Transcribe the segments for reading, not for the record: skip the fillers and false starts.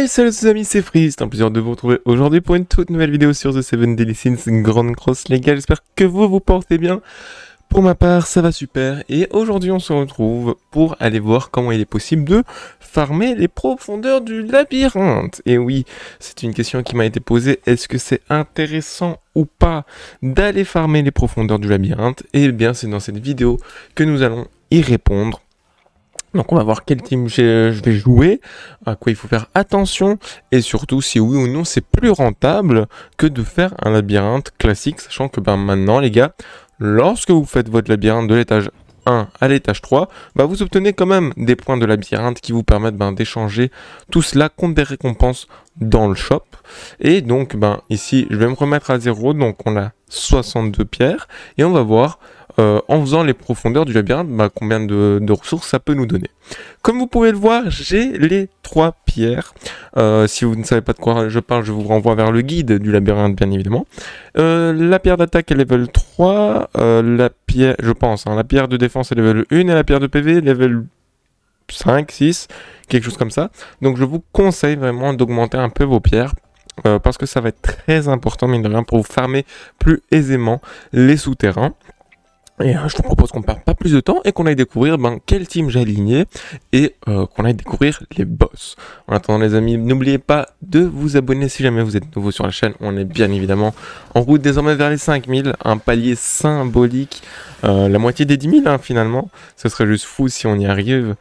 Hey, salut les amis, c'est Freeze, c'est un plaisir de vous retrouver aujourd'hui pour une toute nouvelle vidéo sur The Seven Deadly Sins Grand Cross, les gars. J'espère que vous portez bien. Pour ma part, ça va super. Et aujourd'hui, on se retrouve pour aller voir comment il est possible de farmer les profondeurs du labyrinthe. Et oui, c'est une question qui m'a été posée. Est-ce que c'est intéressant ou pas d'aller farmer les profondeurs du labyrinthe? Eh bien, c'est dans cette vidéo que nous allons y répondre. Donc on va voir quel team je vais jouer, à quoi il faut faire attention, et surtout si oui ou non c'est plus rentable que de faire un labyrinthe classique, sachant que maintenant les gars, lorsque vous faites votre labyrinthe de l'étage 1 à l'étage 3, vous obtenez quand même des points de labyrinthe qui vous permettent d'échanger tout cela contre des récompenses dans le shop. Et donc ici je vais me remettre à 0, donc on a 62 pierres, et on va voir en faisant les profondeurs du labyrinthe, combien de ressources ça peut nous donner. Comme vous pouvez le voir, j'ai les 3 pierres. Si vous ne savez pas de quoi je parle, je vous renvoie vers le guide du labyrinthe, bien évidemment. La pierre d'attaque est level 3, la pierre, je pense, la pierre de défense est level 1, et la pierre de PV level 5, 6, quelque chose comme ça. Donc je vous conseille vraiment d'augmenter un peu vos pierres. Parce que ça va être très important, mine de rien, pour vous farmer plus aisément les souterrains. Et je vous propose qu'on ne perde pas plus de temps et qu'on aille découvrir quel team j'ai aligné et qu'on aille découvrir les boss. En attendant les amis, n'oubliez pas de vous abonner si jamais vous êtes nouveau sur la chaîne. On est bien évidemment en route désormais vers les 5000, un palier symbolique, la moitié des 10 000 finalement. Ce serait juste fou si on y arrive.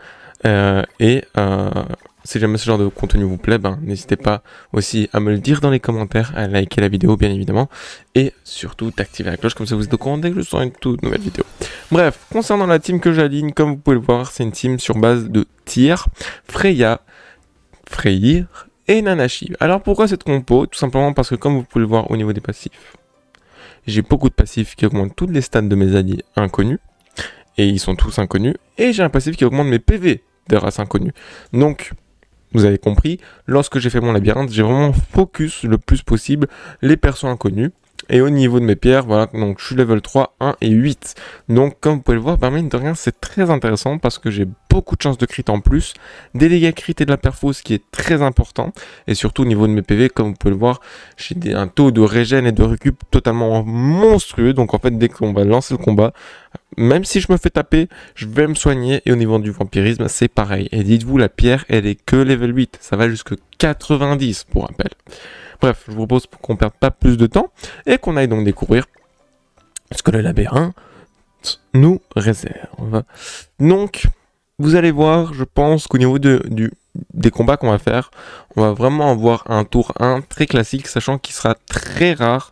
Si jamais ce genre de contenu vous plaît, n'hésitez pas aussi à me le dire dans les commentaires, à liker la vidéo bien évidemment, et surtout d'activer la cloche, comme ça vous êtes au courant dès que je sors une toute nouvelle vidéo. Bref, concernant la team que j'aligne, comme vous pouvez le voir, c'est une team sur base de Tyr, Freya, Freyr et Nanashi. Alors pourquoi cette compo? Tout simplement parce que comme vous pouvez le voir au niveau des passifs, j'ai beaucoup de passifs qui augmentent toutes les stats de mes alliés inconnus, et ils sont tous inconnus, et j'ai un passif qui augmente mes PV des races inconnues. Donc, vous avez compris, lorsque j'ai fait mon labyrinthe, j'ai vraiment focus le plus possible les persos inconnus. Et au niveau de mes pierres, voilà, donc je suis level 3, 1 et 8. Donc comme vous pouvez le voir, mine de rien, c'est très intéressant parce que j'ai beaucoup de chances de crit en plus, des dégâts crit et de la perfo, ce qui est très important. Et surtout au niveau de mes PV, comme vous pouvez le voir, j'ai un taux de régène et de récup totalement monstrueux. Donc en fait, dès qu'on va lancer le combat, même si je me fais taper, je vais me soigner. Et au niveau du vampirisme, c'est pareil. Et dites-vous, la pierre, elle est que level 8. Ça va jusque 90 pour rappel. Bref, je vous propose qu'on ne perde pas plus de temps et qu'on aille donc découvrir ce que le labyrinthe nous réserve. Donc, vous allez voir, je pense qu'au niveau des combats qu'on va faire, on va vraiment avoir un tour 1 très classique, sachant qu'il sera très rare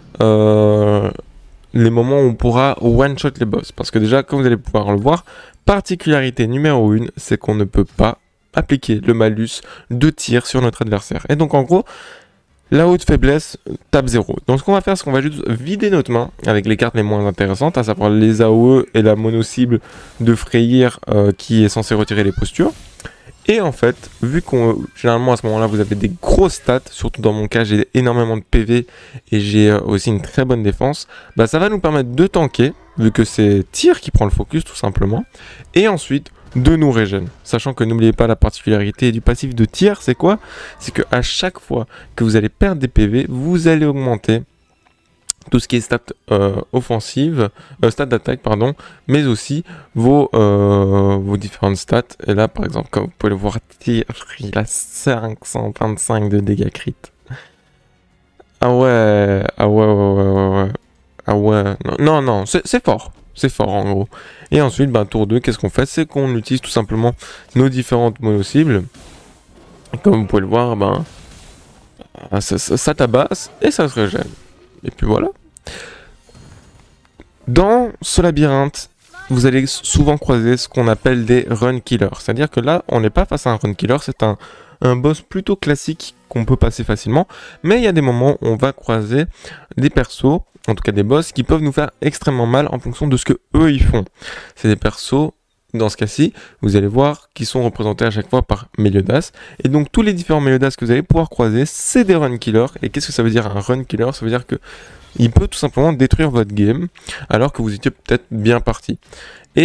les moments où on pourra one-shot les boss. Parce que déjà, comme vous allez pouvoir le voir, particularité numéro 1, c'est qu'on ne peut pas appliquer le malus de tir sur notre adversaire. Et donc en gros, la haute faiblesse tape 0. Donc ce qu'on va faire, c'est qu'on va juste vider notre main avec les cartes les moins intéressantes, à savoir les AOE et la mono-cible de Freyr qui est censé retirer les postures. Et en fait, vu qu'on généralement à ce moment-là vous avez des grosses stats, surtout dans mon cas j'ai énormément de PV et j'ai aussi une très bonne défense, ça va nous permettre de tanker, vu que c'est Tyr qui prend le focus tout simplement, et ensuite de nous régène. Sachant que n'oubliez pas la particularité du passif de Tyr, c'est quoi? C'est qu'à chaque fois que vous allez perdre des PV, vous allez augmenter tout ce qui est stats offensives, stats d'attaque pardon, mais aussi vos différentes stats. Et là par exemple, comme vous pouvez le voir, Tyr, il a 525 de dégâts crit. Ah ouais, non, c'est fort. C'est fort en gros. Et ensuite, tour 2, qu'est-ce qu'on fait? C'est qu'on utilise tout simplement nos différentes mono-cibles. Comme vous pouvez le voir, ça tabasse et ça se régène. Et puis voilà. Dans ce labyrinthe, vous allez souvent croiser ce qu'on appelle des run killers. C'est-à-dire que là, on n'est pas face à un run killer, c'est un boss plutôt classique qu'on peut passer facilement. Mais il y a des moments où on va croiser des persos, en tout cas des boss, qui peuvent nous faire extrêmement mal en fonction de ce que eux ils font. C'est des persos, dans ce cas-ci, vous allez voir, qui sont représentés à chaque fois par Meliodas. Et donc tous les différents Meliodas que vous allez pouvoir croiser, c'est des run killers. Et qu'est-ce que ça veut dire un run killer? Ça veut dire que il peut tout simplement détruire votre game, alors que vous étiez peut-être bien parti. Et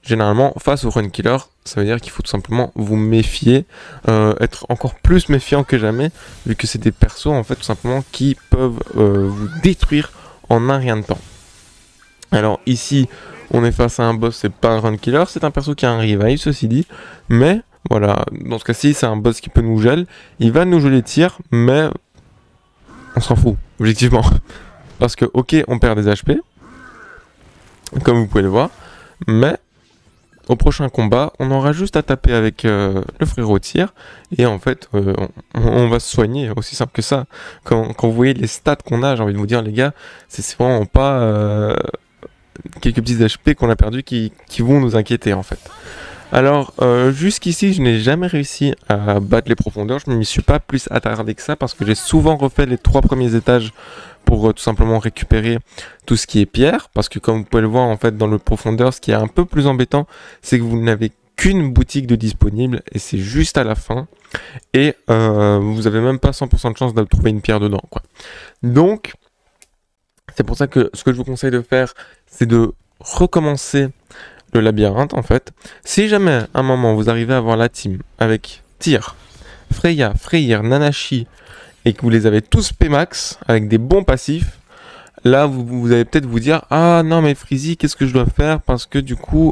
généralement, face au run killer, ça veut dire qu'il faut tout simplement vous méfier, être encore plus méfiant que jamais, vu que c'est des persos, en fait, tout simplement, qui peuvent vous détruire en un rien de temps. Alors ici, on est face à un boss, c'est pas un run killer, c'est un perso qui a un revive, ceci dit, mais voilà, dans ce cas-ci, c'est un boss qui peut nous gel, il va nous geler tir, mais on s'en fout, objectivement. Parce que, ok, on perd des HP, comme vous pouvez le voir, mais au prochain combat, on aura juste à taper avec le frérot tir, et en fait, on va se soigner, aussi simple que ça. Quand vous voyez les stats qu'on a, j'ai envie de vous dire, les gars, c'est vraiment pas quelques petits HP qu'on a perdus qui vont nous inquiéter, en fait. Alors, jusqu'ici, je n'ai jamais réussi à battre les profondeurs, je ne m'y suis pas plus attardé que ça, parce que j'ai souvent refait les 3 premiers étages pour tout simplement récupérer tout ce qui est pierre, parce que comme vous pouvez le voir, en fait, dans le profondeur, ce qui est un peu plus embêtant, c'est que vous n'avez qu'une boutique de disponible, et c'est juste à la fin, et vous avez même pas 100% de chance de trouver une pierre dedans, quoi. Donc, c'est pour ça que ce que je vous conseille de faire, c'est de recommencer le labyrinthe, en fait. Si jamais, à un moment, vous arrivez à avoir la team avec Tyr, Freya, Freyr, Nanashi, et que vous les avez tous P-max, avec des bons passifs, là, vous allez peut-être vous dire, ah non, mais Freezy, qu'est-ce que je dois faire? Parce que du coup,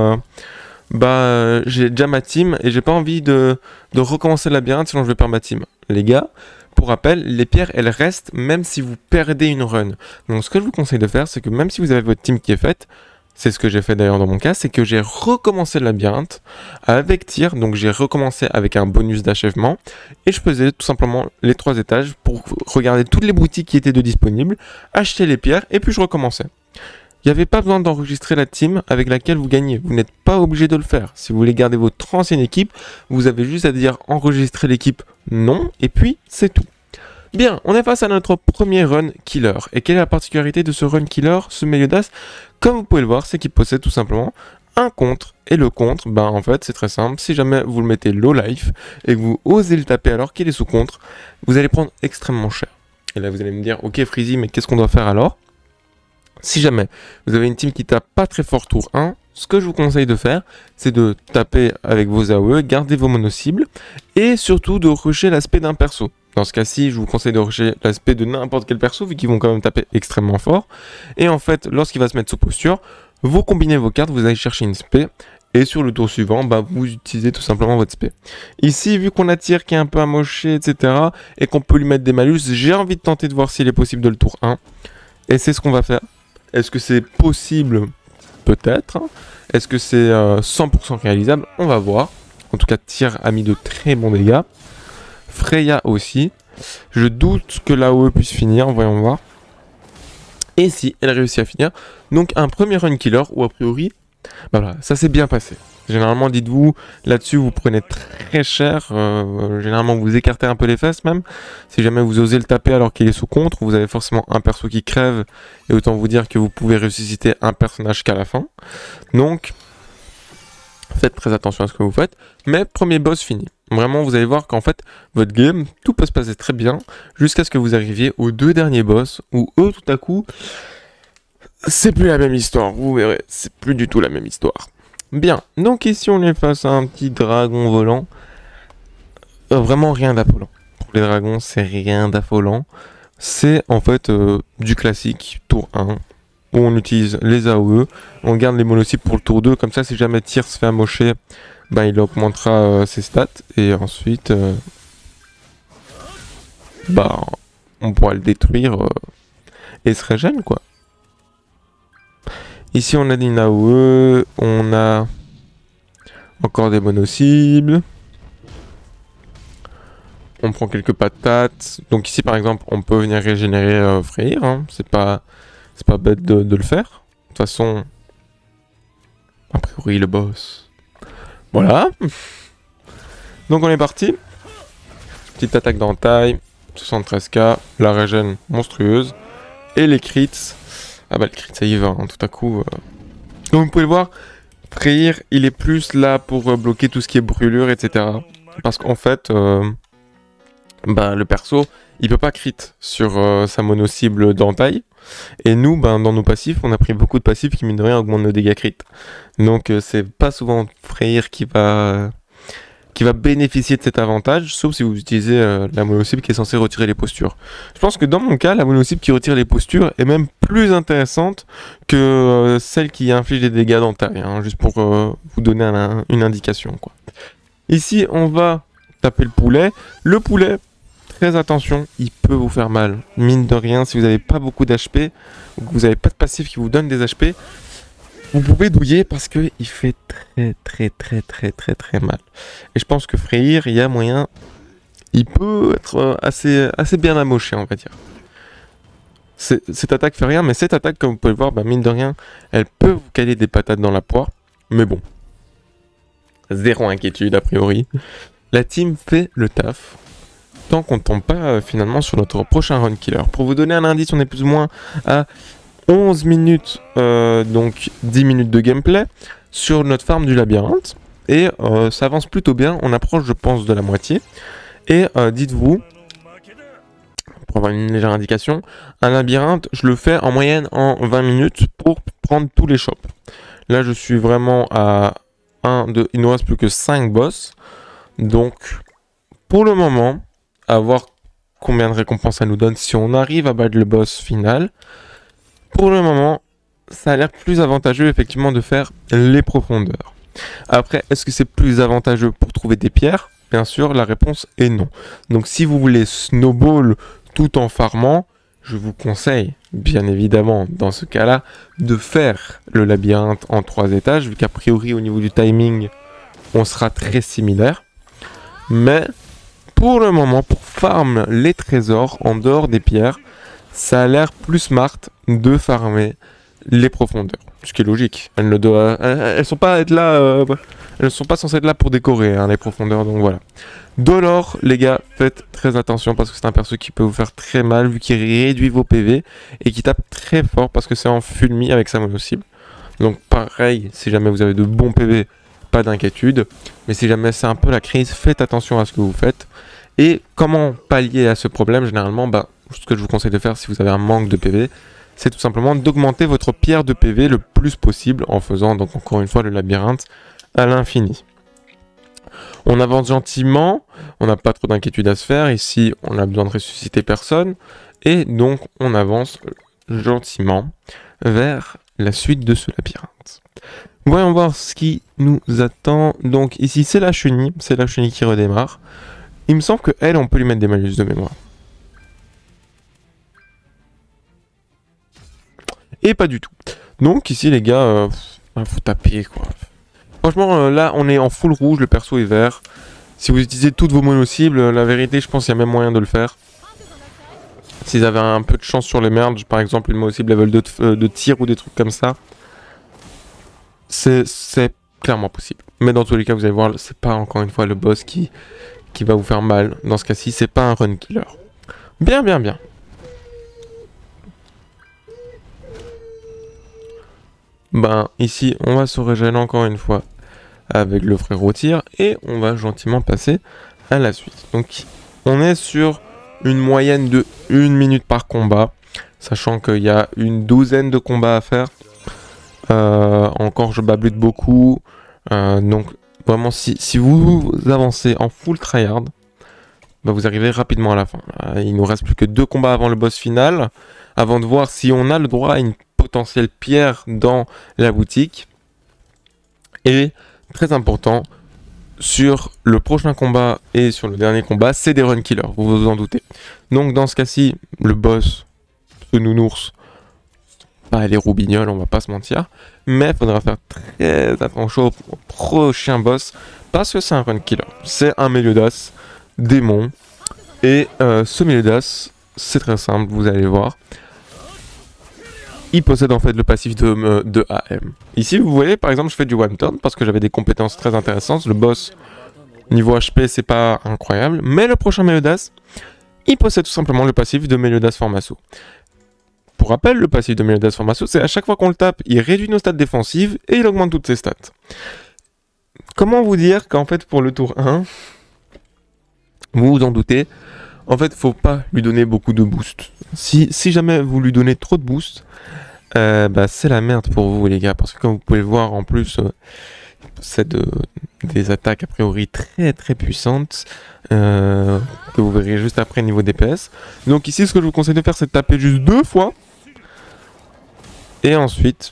j'ai déjà ma team, et j'ai pas envie de recommencer le labyrinthe, sinon je vais perdre ma team. Les gars, pour rappel, les pierres, elles restent, même si vous perdez une run. Donc, ce que je vous conseille de faire, c'est que même si vous avez votre team qui est faite, c'est ce que j'ai fait d'ailleurs dans mon cas, c'est que j'ai recommencé le labyrinthe avec tir, donc j'ai recommencé avec un bonus d'achèvement, et je faisais tout simplement les 3 étages pour regarder toutes les boutiques qui étaient disponibles, acheter les pierres, et puis je recommençais. Il n'y avait pas besoin d'enregistrer la team avec laquelle vous gagnez, vous n'êtes pas obligé de le faire. Si vous voulez garder votre ancienne équipe, vous avez juste à dire enregistrer l'équipe non, et puis c'est tout. Bien, on est face à notre premier run killer. Et quelle est la particularité de ce run killer, ce Meliodas? Comme vous pouvez le voir, c'est qu'il possède tout simplement un contre. Et le contre, en fait, c'est très simple. Si jamais vous le mettez low life et que vous osez le taper alors qu'il est sous contre, vous allez prendre extrêmement cher. Et là, vous allez me dire, ok Freezy, mais qu'est-ce qu'on doit faire alors? Si jamais vous avez une team qui tape pas très fort tour 1, ce que je vous conseille de faire, c'est de taper avec vos AOE, garder vos mono-cibles, et surtout de rusher l'aspect d'un perso. Dans ce cas-ci, je vous conseille de rusher l'aspect de n'importe quel perso, vu qu'ils vont quand même taper extrêmement fort. Et en fait, lorsqu'il va se mettre sous posture, vous combinez vos cartes, vous allez chercher une spé, et sur le tour suivant, vous utilisez tout simplement votre spé. Ici, vu qu'on a Tyr qui est un peu amoché, etc., et qu'on peut lui mettre des malus, j'ai envie de tenter de voir s'il est possible de le tour 1. Et c'est ce qu'on va faire. Est-ce que c'est possible? Peut-être. Est-ce que c'est 100% réalisable? On va voir. En tout cas, Tyr a mis de très bons dégâts. Freya aussi. Je doute que l'AOE puisse finir, voyons voir. Et si elle réussit à finir, donc un premier run killer, ou a priori, voilà, ça s'est bien passé. Généralement, dites-vous, là-dessus, vous prenez très cher. Généralement, vous écartez un peu les fesses même. Si jamais vous osez le taper alors qu'il est sous contre, vous avez forcément un perso qui crève. Et autant vous dire que vous pouvez ressusciter un personnage qu'à la fin. Donc, faites très attention à ce que vous faites. Mais premier boss fini. Vraiment, vous allez voir qu'en fait, votre game, tout peut se passer très bien. Jusqu'à ce que vous arriviez aux 2 derniers boss. Où eux, tout à coup, c'est plus la même histoire. Vous verrez, c'est plus du tout la même histoire. Bien, donc ici on est face à un petit dragon volant. Vraiment rien d'affolant. Pour les dragons, c'est rien d'affolant. C'est en fait du classique, tour 1, où on utilise les AOE, on garde les mono-cibles pour le tour 2, comme ça si jamais Tyr se fait amocher, il augmentera ses stats, et ensuite, on pourra le détruire et se régène quoi. Ici on a une AOE, on a encore des mono-cibles. On prend quelques patates. Donc ici par exemple on peut venir régénérer Freyr. Hein. C'est pas bête de le faire. De toute façon, a priori le boss. Voilà. Donc on est parti. Petite attaque d'entaille. 73k. La régène monstrueuse. Et les crits. Ah le crit ça y va, hein, tout à coup. Comme vous pouvez le voir, Freyr, il est plus là pour bloquer tout ce qui est brûlure, etc. Parce qu'en fait, bah, le perso, il peut pas crit sur sa mono-cible d'entaille. Et nous, ben, dans nos passifs, on a pris beaucoup de passifs qui, mine de rien, augmentent nos dégâts crit. Donc, c'est pas souvent Freyr qui va bénéficier de cet avantage, sauf si vous utilisez la mono-cible qui est censée retirer les postures. Je pense que dans mon cas, la mono-cible qui retire les postures est même plus intéressante que celle qui inflige des dégâts d'entaille, hein, juste pour vous donner une indication, quoi. Ici, on va taper le poulet. Le poulet, très attention, il peut vous faire mal. Mine de rien, si vous n'avez pas beaucoup d'HP, ou que vous n'avez pas de passif qui vous donne des HP, vous pouvez douiller parce qu'il fait très mal. Et je pense que Freyr, il y a moyen, il peut être assez bien amoché, on va dire. Cette attaque fait rien, mais cette attaque, comme vous pouvez le voir, bah, mine de rien, elle peut vous caler des patates dans la poire. Mais bon, zéro inquiétude a priori. La team fait le taf. Tant qu'on ne tombe pas finalement sur notre prochain run killer. Pour vous donner un indice, on est plus ou moins à 11 minutes, donc 10 minutes de gameplay sur notre farm du labyrinthe. Et ça avance plutôt bien, on approche je pense de la moitié. Et dites-vous, pour avoir une légère indication, un labyrinthe, je le fais en moyenne en 20 minutes pour prendre tous les shops. Là je suis vraiment à 1, 2, il nous reste plus que 5 boss. Donc pour le moment, à voir combien de récompenses ça nous donne si on arrive à battre le boss final. Pour le moment, ça a l'air plus avantageux effectivement de faire les profondeurs. Après, est-ce que c'est plus avantageux pour trouver des pierres? Bien sûr, la réponse est non. Donc si vous voulez snowball tout en farmant, je vous conseille, bien évidemment, dans ce cas-là, de faire le labyrinthe en 3 étages, vu qu'a priori au niveau du timing, on sera très similaire. Mais pour le moment, pour farm les trésors en dehors des pierres, ça a l'air plus smart de farmer les profondeurs. Ce qui est logique. Elles sont pas être là, elles sont pas censées être là pour décorer hein, les profondeurs. Donc voilà. Dolor, les gars, faites très attention parce que c'est un perso qui peut vous faire très mal vu qu'il réduit vos PV et qui tape très fort parce que c'est en fulmi avec sa mono-cible. Donc pareil, si jamais vous avez de bons PV, pas d'inquiétude. Mais si jamais c'est un peu la crise, faites attention à ce que vous faites. Et comment pallier à ce problème? Généralement, bah, ce que je vous conseille de faire si vous avez un manque de PV, c'est tout simplement d'augmenter votre pierre de PV le plus possible en faisant donc encore une fois le labyrinthe à l'infini. On avance gentiment, on n'a pas trop d'inquiétude à se faire, ici on a besoin de ressusciter personne, et donc on avance gentiment vers la suite de ce labyrinthe. Voyons voir ce qui nous attend. Donc ici c'est la chenille qui redémarre. Il me semble que elle, on peut lui mettre des malus de mémoire. Et pas du tout. Donc ici les gars, faut taper quoi. Franchement là on est en full rouge, le perso est vert. Si vous utilisez toutes vos mono-cibles, la vérité je pense qu'il y a même moyen de le faire. Si vous avez un peu de chance sur les merges, par exemple une mono-cible level de tir ou des trucs comme ça, c'est clairement possible. Mais dans tous les cas vous allez voir, c'est pas encore une fois le boss qui va vous faire mal. Dans ce cas-ci, c'est pas un run killer. Bien. Ben, ici, on va se régénérer encore une fois avec le frérot tir et on va gentiment passer à la suite. Donc, on est sur une moyenne de 1 minute par combat, sachant qu'il y a une douzaine de combats à faire. Encore, je bablute beaucoup. Donc, vraiment, si vous avancez en full tryhard, bah vous arrivez rapidement à la fin. Il nous reste plus que 2 combats avant le boss final, avant de voir si on a le droit à une potentielle pierre dans la boutique. Et, très important, sur le prochain combat et sur le dernier combat, c'est des run killers, vous vous en doutez. Donc dans ce cas-ci, le boss, ce nounours, pas les roubignoles, on va pas se mentir, mais il faudra faire très attention au prochain boss, parce que c'est un run killer. C'est un Meliodas démon, et ce Meliodas, c'est très simple, vous allez voir. Il possède en fait le passif de AM. Ici, vous voyez, par exemple, je fais du one turn parce que j'avais des compétences très intéressantes. Le boss, niveau HP, c'est pas incroyable. Mais le prochain Meliodas, il possède tout simplement le passif de Meliodas Formasso. Pour rappel, le passif de Meliodas Formasso, c'est à chaque fois qu'on le tape, il réduit nos stats défensives et il augmente toutes ses stats. Comment vous dire qu'en fait, pour le tour 1, vous vous en doutez, En fait, faut pas lui donner beaucoup de boost. Si jamais vous lui donnez trop de boost, bah c'est la merde pour vous les gars, parce que comme vous pouvez le voir en plus, c'est des attaques a priori très très puissantes, que vous verrez juste après niveau DPS. Donc ici ce que je vous conseille de faire c'est de taper juste 2 fois, et ensuite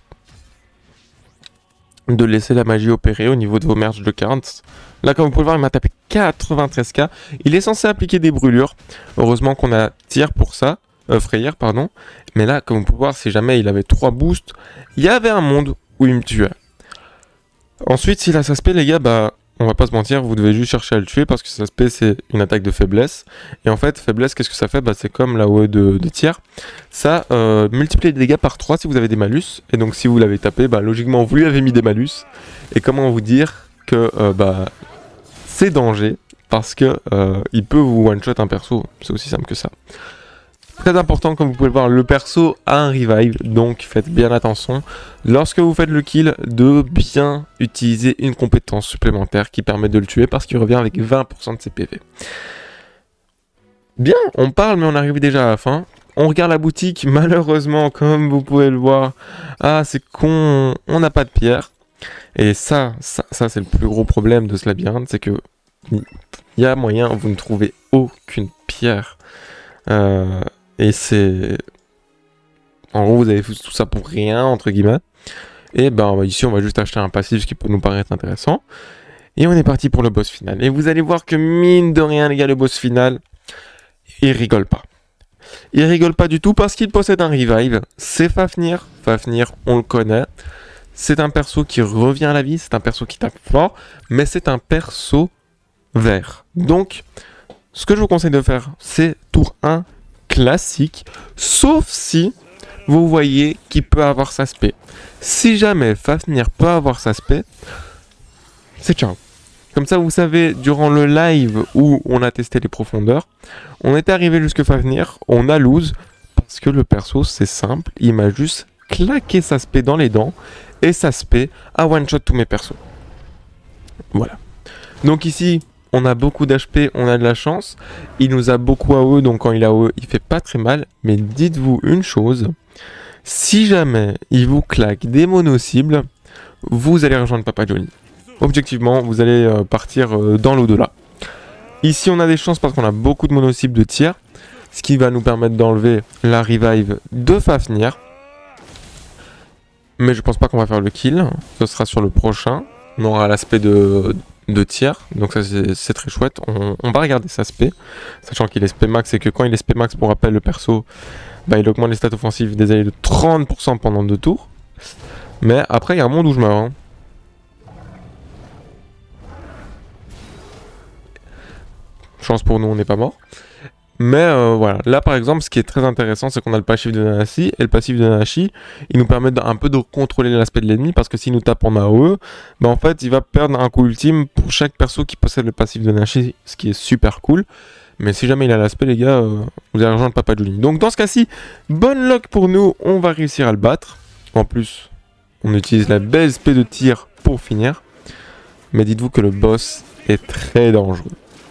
de laisser la magie opérer au niveau de vos merges de 40. Là comme vous pouvez le voir il m'a tapé 93k, il est censé appliquer des brûlures, heureusement qu'on a tir pour ça. Frayeur, pardon. Mais là, comme vous pouvez voir, si jamais il avait 3 boosts, il y avait un monde où il me tuait. Ensuite, s'il a sa spé, les gars, bah, on va pas se mentir, vous devez juste chercher à le tuer parce que sa spé, c'est une attaque de faiblesse. Et en fait, faiblesse, qu'est-ce que ça fait? Bah, c'est comme la OE de tir. Ça multiplie les dégâts par 3 si vous avez des malus. Et donc, si vous l'avez tapé, bah, logiquement, vous lui avez mis des malus. Et comment vous dire que bah, c'est danger parce que il peut vous one-shot un perso. C'est aussi simple que ça. Très important, comme vous pouvez le voir, le perso a un revive, donc faites bien attention lorsque vous faites le kill de bien utiliser une compétence supplémentaire qui permet de le tuer parce qu'il revient avec 20% de ses PV. Bien, on parle mais on arrive déjà à la fin. On regarde la boutique, malheureusement comme vous pouvez le voir, ah c'est con, on n'a pas de pierre. Et ça c'est le plus gros problème de ce labyrinthe, c'est que il y a moyen, vous ne trouvez aucune pierre. Et c'est... En gros, vous avez fait tout ça pour rien, entre guillemets. Et ben ici, on va juste acheter un passif, ce qui peut nous paraître intéressant. Et on est parti pour le boss final. Et vous allez voir que mine de rien, les gars, le boss final, il rigole pas. Il rigole pas du tout parce qu'il possède un revive. C'est Fafnir. Fafnir, on le connaît. C'est un perso qui revient à la vie. C'est un perso qui tape fort. Mais c'est un perso vert. Donc, ce que je vous conseille de faire, c'est tour 1 classique, sauf si vous voyez qu'il peut avoir sa spé. Si jamais Fafnir peut avoir sa spé, c'est ciao. Comme ça, vous savez, durant le live où on a testé les profondeurs, on était arrivé jusque Fafnir, on a lose, parce que le perso, c'est simple, il m'a juste claqué sa spé dans les dents, et sa spé a one-shot tous mes persos. Voilà. Donc ici, on a beaucoup d'HP, on a de la chance. Il nous a beaucoup AOE, donc quand il a AOE, il fait pas très mal. Mais dites-vous une chose, si jamais il vous claque des mono-cibles, vous allez rejoindre Papa Johnny. Objectivement, vous allez partir dans l'au-delà. Ici, on a des chances parce qu'on a beaucoup de mono-cibles de tir, ce qui va nous permettre d'enlever la revive de Fafnir. Mais je pense pas qu'on va faire le kill, ce sera sur le prochain. On aura l'aspect de tir, donc ça c'est très chouette. On va regarder sa spé, sachant qu'il est spé max et que quand il est spé max, pour rappel, le perso, bah, il augmente les stats offensives des alliés de 30% pendant 2 tours. Mais après, il y a un monde où je meurs. Hein. Chance pour nous, on n'est pas mort. Mais voilà, là par exemple, ce qui est très intéressant, c'est qu'on a le passif de Nanashi, et le passif de Nanashi, il nous permet un peu de contrôler l'aspect de l'ennemi, parce que s'il nous tape en AOE, bah en fait, il va perdre un coup ultime pour chaque perso qui possède le passif de Nanashi, ce qui est super cool. Mais si jamais il a l'aspect, les gars, vous allez rejoindre Papa Johnny. Donc dans ce cas-ci, bonne luck pour nous, on va réussir à le battre. En plus, on utilise la belle spé de tir pour finir. Mais dites-vous que le boss est très dangereux.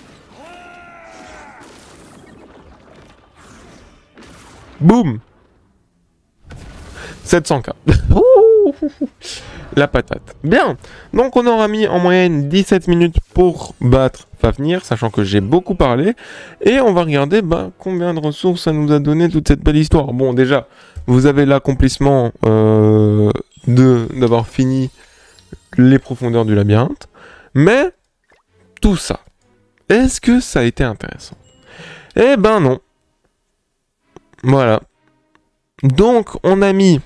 Boum 700k. La patate. Bien. Donc on aura mis en moyenne 17 minutes pour battre Fafnir, sachant que j'ai beaucoup parlé. Et on va regarder combien de ressources ça nous a donné toute cette belle histoire. Bon, déjà, vous avez l'accomplissement d'avoir fini les profondeurs du labyrinthe. Mais tout ça, est-ce que ça a été intéressant? Eh ben non. Voilà. Donc, on a mis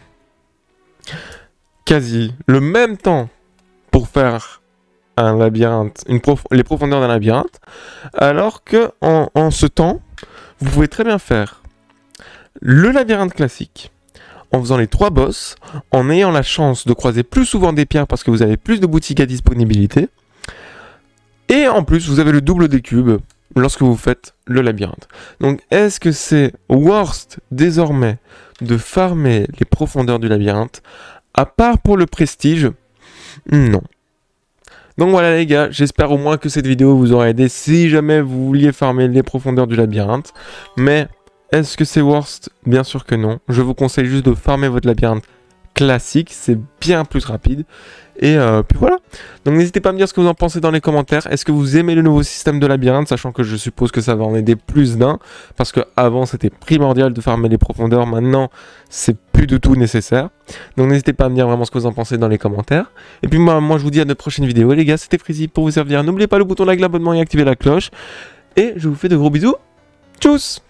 quasi le même temps pour faire un labyrinthe, les profondeurs d'un labyrinthe, alors que en ce temps, vous pouvez très bien faire le labyrinthe classique, en faisant les 3 boss, en ayant la chance de croiser plus souvent des pierres parce que vous avez plus de boutiques à disponibilité, et en plus, vous avez le double des cubes lorsque vous faites le labyrinthe. Donc, est-ce que c'est worst désormais de farmer les profondeurs du labyrinthe, à part pour le prestige? Non. Donc voilà les gars, j'espère au moins que cette vidéo vous aura aidé si jamais vous vouliez farmer les profondeurs du labyrinthe. Mais est-ce que c'est worst? Bien sûr que non. Je vous conseille juste de farmer votre labyrinthe classique, c'est bien plus rapide. Et puis voilà. Donc n'hésitez pas à me dire ce que vous en pensez dans les commentaires. Est-ce que vous aimez le nouveau système de labyrinthe, sachant que je suppose que ça va en aider plus d'un, parce que avant c'était primordial de farmer les profondeurs, maintenant c'est plus du tout nécessaire. Donc n'hésitez pas à me dire vraiment ce que vous en pensez dans les commentaires. Et puis moi je vous dis à de prochaines vidéos les gars, c'était Freezy pour vous servir. N'oubliez pas le bouton like, l'abonnement et activer la cloche. Et je vous fais de gros bisous. Tchuss!